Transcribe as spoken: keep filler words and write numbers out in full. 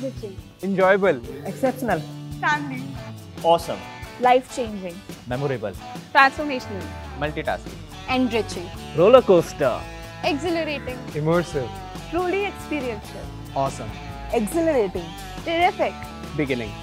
Enriching. Enjoyable. Exceptional. Family. Awesome. Life-changing. Memorable. Transformational. Multitasking. Enriching. Roller coaster. Exhilarating. Immersive. Truly experiential. Awesome. Exhilarating. Terrific. Beginning.